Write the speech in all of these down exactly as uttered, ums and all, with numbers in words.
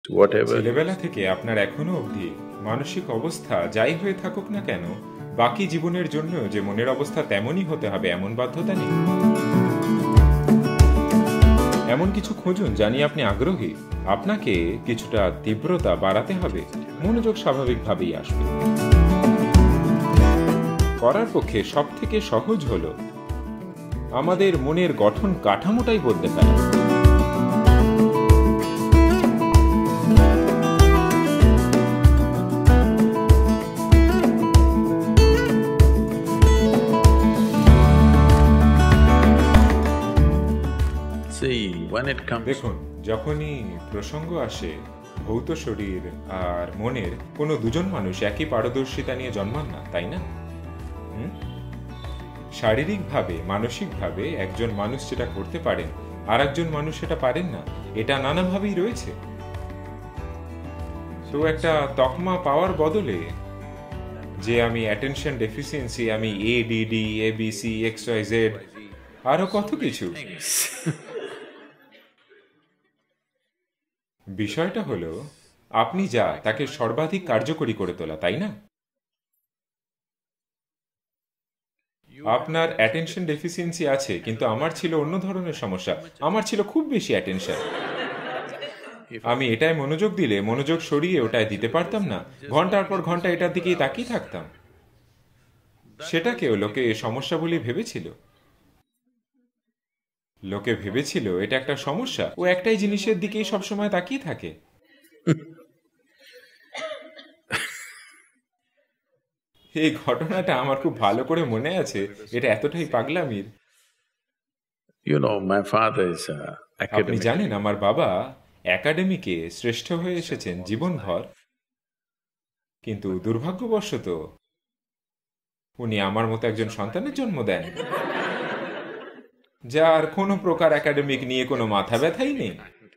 whatever. ছেলেবেলা থেকে আপনার এখনো অবধি মানসিক অবস্থা যাই হয়ে থাকুক না কেন, বাকি জীবনের জন্য যে মনের অবস্থা তেমনই হতে হবে এমন বাধ্যতা নেই। এমন কিছু খুঁজুন জানি আপনি আগ্রহী। আপনাকে কিছুটা তীব্রতা বাড়াতে হবে, মনোযোগ স্বাভাবিকভাবেই আসবে। করার পক্ষে সব থেকে সহজ হলো আমাদের মনের গঠন কাঠামোটাই বদলে ফেলা। দেখুন, যখনই প্রসঙ্গ আসে ভৌত শরীর আর মনের, কোনো দুজন মানুষ একই পারদর্শিতা নিয়ে জন্মান না, তাই না? শারীরিকভাবে মানসিকভাবে একজন মানুষ যেটা করতে পারেন আর একজন মানুষ সেটা পারেন না, এটা নানাভাবেই রয়েছে। তো একটা তকমা পাওয়ার বদলে যে আমি অ্যাটেনশন ডেফিসিয়েন্সি, আমি ADD, ABC, X Y Z, আরো কত কিছু। বিষয়টা হলো আপনি যা তাকে সর্বাধিক কার্যকরী করে তোলা, তাই না? আপনার অ্যাটেনশন ডেফিসিয়েন্সি আছে, কিন্তু আমার ছিল অন্য ধরনের সমস্যা। আমার ছিল খুব বেশি অ্যাটেনশন। আমি এটায় মনোযোগ দিলে মনোযোগ সরিয়ে ওটায় দিতে পারতাম না, ঘন্টার পর ঘন্টা এটার দিকেই তাকিয়ে থাকতাম। সেটাকেও লোকে সমস্যা বলে ভেবেছিল। লোকে ভেবেছিল এটা একটা সমস্যা, ও একটাই জিনিসের দিকেই সবসময় তাকিয়ে থাকে। এই ঘটনাটা আমার খুব ভালো করে মনে আছে, এটা এতটাই পাগলামির। You know, my father is a আপনি জানেন আমার বাবা একাডেমিকে শ্রেষ্ঠ হয়ে এসেছেন জীবনভর, কিন্তু দুর্ভাগ্যবশত উনি আমার মতো একজন সন্তানের জন্ম দেন যার কোনো প্রকার একাডেমিক নিয়ে কোনো মাথা ব্যথাই নেই।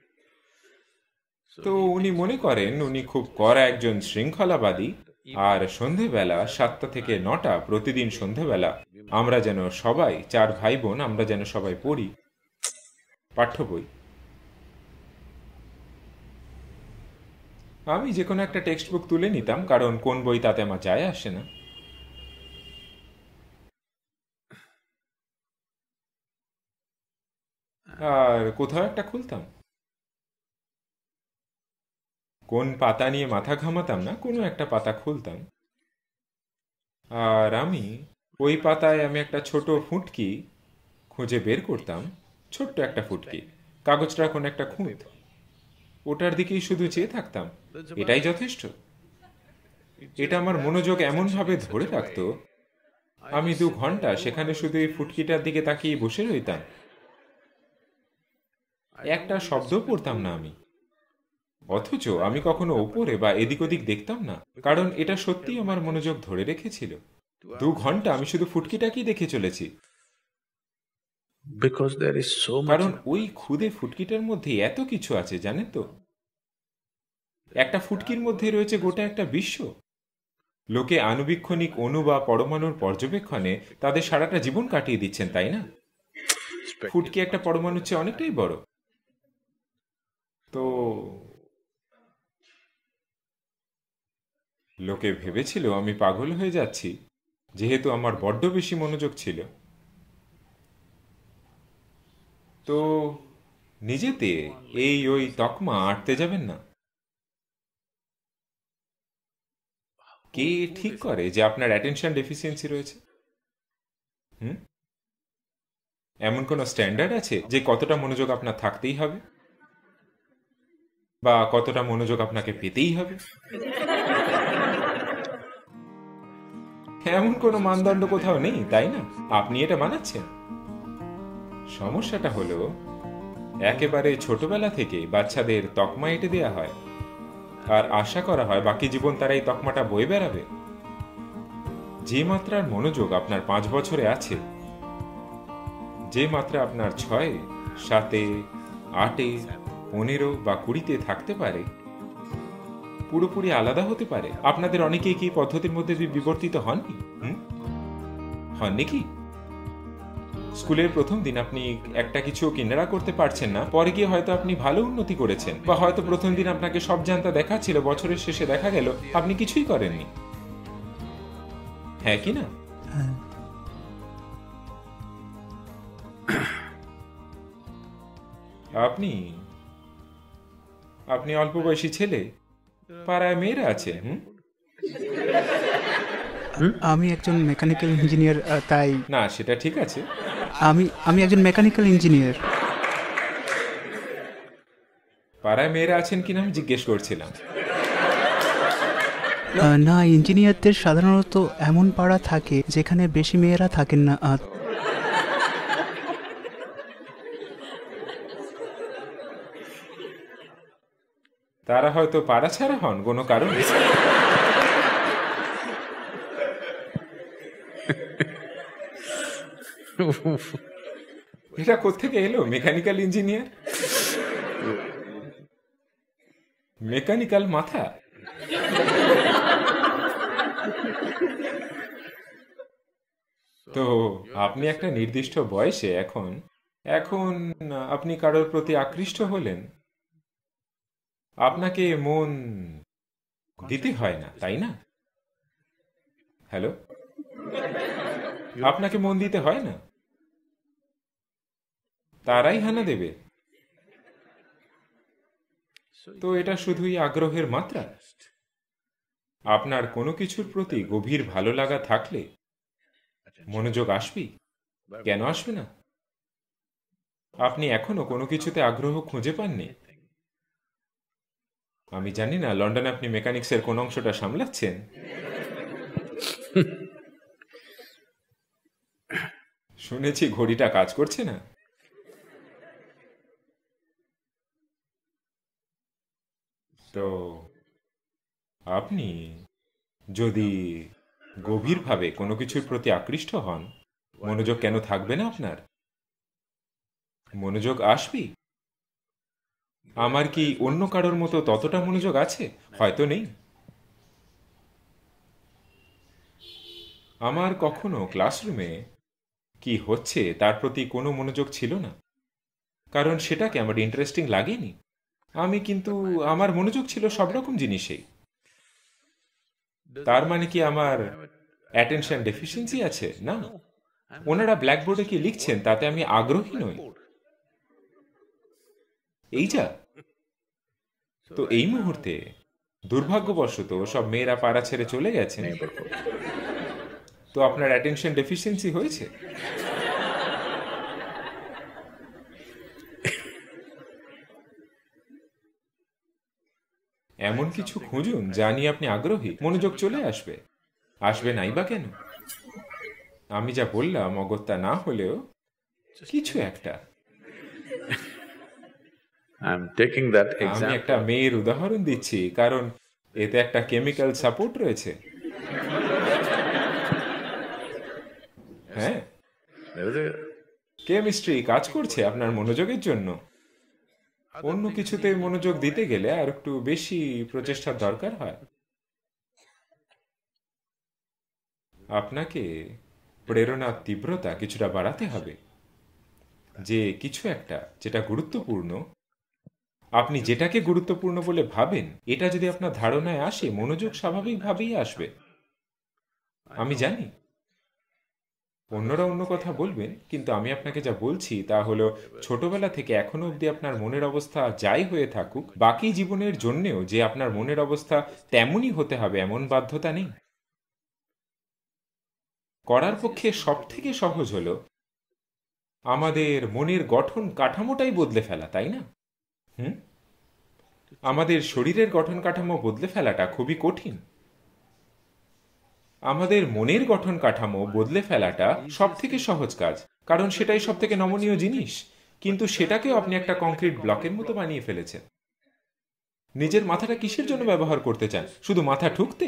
তো উনি মনে করেন উনি খুব কড়া একজন শৃঙ্খলাবাদী, আর সন্ধেবেলা সাতটা থেকে নটা প্রতিদিন সন্ধেবেলা আমরা যেন সবাই, চার ভাই বোন, আমরা যেন সবাই পড়ি পাঠ্য বই। আমি যে কোনো একটা টেক্সট বুক তুলে নিতাম, কারণ কোন বই তাতে আমার যায় আসে না। আর কোথাও একটা খুলতাম, কোন পাতা নিয়ে মাথা ঘামাতাম না, কোনো একটা পাতা খুলতাম, আর আমি ওই পাতায় আমি একটা ছোট ফুটকি খুঁজে বের করতাম। ছোট্ট একটা ফুটকি, কাগজটা কোন একটা খুঁত, ওটার দিকেই শুধু চেয়ে থাকতাম। এটাই যথেষ্ট। এটা আমার মনোযোগ এমনভাবে ধরে রাখতো, আমি দু ঘন্টা সেখানে শুধু এই ফুটকিটার দিকে তাকিয়ে বসে রইতাম। একটা শব্দ পড়তাম না আমি, অথচ আমি কখনো ওপরে বা এদিক ওদিক দেখতাম না, কারণ এটা সত্যি আমার মনোযোগ ধরে রেখেছিল। দু ঘন্টা আমি শুধু ফুটকিটাকেই দেখে চলেছি, কারণ ওই ক্ষুদে ফুটকিটার মধ্যে এত কিছু আছে, জানেন তো? একটা ফুটকির মধ্যে রয়েছে গোটা একটা বিশ্ব। লোকে আণুবীক্ষণিক অণু বা পরমাণুর পর্যবেক্ষণে তাদের সারাটা জীবন কাটিয়ে দিচ্ছেন, তাই না? ফুটকি একটা পরমাণুর চেয়ে অনেকটাই বড়। তো লোকে ভেবেছিল আমি পাগল হয়ে যাচ্ছি, যেহেতু আমার বড্ড বেশি মনোযোগ ছিল। তো নিজেতে এই ওই তকমা আঁটতে যাবেন না। কে ঠিক করে যে আপনার অ্যাটেনশন ডেফিসিয়েন্সি রয়েছে? হুম এমন কোনো স্ট্যান্ডার্ড আছে যে কতটা মনোযোগ আপনার থাকতেই হবে, বা কতটা মনোযোগ আপনাকে পেতেই হবে? এমন কোনো মানদণ্ড কোথাও নেই, তাই না? আপনি এটা বানাচ্ছেন। সমস্যাটা হলো একেবারে ছোটবেলা থেকে বাচ্চাদের তকমা এঁটে দেয়া হয়, আর আশা করা হয় বাকি জীবন তারা এই তকমাটা বয়ে বেড়াবে। যে মাত্রার মনোযোগ আপনার পাঁচ বছরে আছে, যে মাত্রা আপনার ছয়ে, সাতে, আটে, পনেরো বা কুড়িতে থাকতে পারে, পুরোপুরি আলাদা হতে পারে। আপনাদের অনেকেই কি পদ্ধতির মধ্যে বিবর্তিত হননি? হুম হননি কি? স্কুলের প্রথম দিন আপনি একটা কিছু কিনারা করতে পারছেন না, পরে গিয়ে হয়তো আপনি ভালো উন্নতি করেছেন, বা হয়তো প্রথম দিন আপনাকে সব জানতা দেখাচ্ছিল, বছরের শেষে দেখা গেল আপনি কিছুই করেননি। হ্যাঁ কি না? আপনি আপনি অল্প বয়সী ছেলে, পাড়ায় মেয়েরা আছে। হুম আমি একজন মেকানিক্যাল ইঞ্জিনিয়ার, তাই। না, সেটা ঠিক আছে। আমি আমি একজন মেকানিক্যাল ইঞ্জিনিয়ার। পাড়ায় মেয়েরা আছেন কিনা আমি জিজ্ঞেস করছিলাম। না, ইঞ্জিনিয়ারদের সাধারণত এমন পাড়া থাকে যেখানে বেশি মেয়েরা থাকেন না। তারা হয়তো পাড়া ছাড়া হন কোনো কারণে। এটা কোত্থেকে এলো মেকানিক্যাল ইঞ্জিনিয়ার? মেকানিক্যাল মাথা। তো আপনি একটা নির্দিষ্ট বয়সে এখন এখন আপনি কারোর প্রতি আকৃষ্ট হলেন, আপনাকে মন দিতে হয় না, তাই না? হ্যালো, আপনাকে মন দিতে হয় না, তারাই হানা দেবে। তো এটা শুধুই আগ্রহের মাত্রা। আপনার কোনো কিছুর প্রতি গভীর ভালো লাগা থাকলে মনোযোগ আসবেই। কেন আসবে না? আপনি এখনো কোনো কিছুতে আগ্রহ খুঁজে পাননি? আমি জানি না লন্ডনে আপনি মেকানিক্সের কোন অংশটা সামলাচ্ছেন। শুনেছি ঘড়িটা কাজ করছে না। তো আপনি যদি গভীরভাবে কোনো কিছুর প্রতি আকৃষ্ট হন, মনোযোগ কেন থাকবে না আপনার? মনোযোগ আসবেই। আমার কি অন্য কারোর মতো ততটা মনোযোগ আছে? হয়তো নেই। আমার কখনো ক্লাসরুমে কি হচ্ছে তার প্রতি কোনো মনোযোগ ছিল না, কারণ সেটাকে আমার ইন্টারেস্টিং লাগেনি। আমি কিন্তু আমার মনোযোগ ছিল সব রকম জিনিসেই। তার মানে কি আমার অ্যাটেনশন ডেফিসিয়েন্সি আছে? না। ওনারা ব্ল্যাকবোর্ডে কি লিখছেন তাতে আমি আগ্রহী নই, এই যা। তো এই মুহূর্তে দুর্ভাগ্যবশত সব মেয়েরা পাড়া ছেড়ে চলে গেছেন, তো আপনার অ্যাটেনশন ডেফিসিয়েন্সি হয়েছে। এমন কিছু খুঁজুন যা নিয়ে আপনি আগ্রহী, মনোযোগ চলে আসবে। আসবে নাই বা কেন? আমি যা বললাম অগত্যা না হলেও কিছু একটা। আমি একটা মেয়ের উদাহরণ দিচ্ছি কারণ এতে একটা কেমিক্যাল সাপোর্ট রয়েছে। হ্যাঁ, কেমিস্ট্রি কাজ করছে আপনার মনোযোগের জন্য। অন্য কিছুতে মনোযোগ দিতে গেলে আর একটু বেশি প্রচেষ্টার দরকার হয়। আপনাকে প্রেরণার তীব্রতা কিছুটা বাড়াতে হবে, যে কিছু একটা যেটা গুরুত্বপূর্ণ, আপনি যেটাকে গুরুত্বপূর্ণ বলে ভাবেন, এটা যদি আপনার ধারণায় আসে, মনোযোগ স্বাভাবিকভাবেই আসবে। আমি জানি অন্যরা অন্য কথা বলবেন, কিন্তু আমি আপনাকে যা বলছি তা হলো ছোটবেলা থেকে এখনো অবধি আপনার মনের অবস্থা যাই হয়ে থাকুক, বাকি জীবনের জন্যেও যে আপনার মনের অবস্থা তেমনই হতে হবে এমন বাধ্যতা নেই। করার পক্ষে সব থেকে সহজ হলো আমাদের মনের গঠন কাঠামোটাই বদলে ফেলা, তাই না? হুম আমাদের শরীরের গঠন কাঠামো বদলে ফেলাটা খুবই কঠিন। আমাদের মনের গঠন কাঠামো বদলে ফেলাটা সব থেকে সহজ কাজ, কারণ সেটাই সব থেকে নমনীয় জিনিস। কিন্তু সেটাকেও আপনি একটা কংক্রিট ব্লকের মতো বানিয়ে ফেলেছেন। নিজের মাথাটা কিসের জন্য ব্যবহার করতে চান? শুধু মাথা ঠুকতে?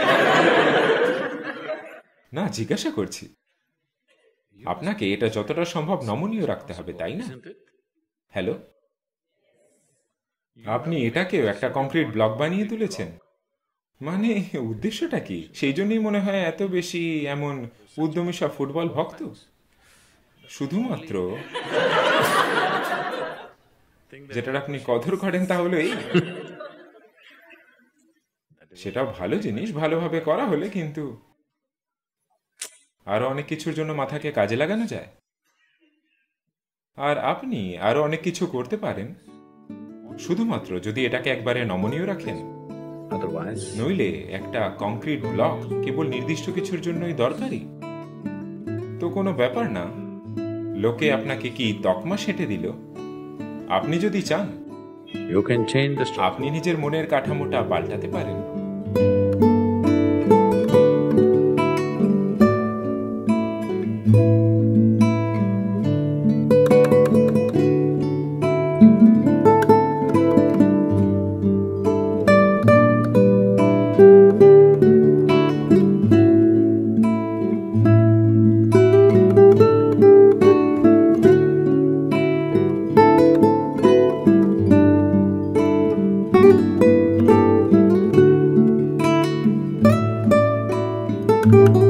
না, জিজ্ঞাসা করছি। আপনাকে এটা যতটা সম্ভব নমনীয় রাখতে হবে, তাই না? হ্যালো, আপনি এটাকেও একটা কংক্রিট ব্লক বানিয়ে তুলেছেন। মানে উদ্দেশ্যটা কি? সেই জন্যই মনে হয় এত বেশি এমন উদ্যমী সব ফুটবল ভক্ত। শুধুমাত্র যেটার আপনি কদর করেন তা হলো এই, সেটাও ভালো জিনিস, ভালোভাবে করা হলে, কিন্তু আরো অনেক কিছুর জন্য মাথাকে কাজে লাগানো যায়। আর আপনি আরো অনেক কিছু করতে পারেন শুধুমাত্র যদি এটাকে একবারে নমনীয় রাখেন। Otherwise, নইলে একটা কংক্রিট ব্লক কেবল নির্দিষ্ট কিছুর জন্যই দরকারি তো কোনো ব্যাপার না। লোকে আপনাকে কি তকমা সেঁটে দিল, আপনি যদি চান you can change the structure. আপনি নিজের মনের কাঠামোটা পাল্টাতে পারেন। thank you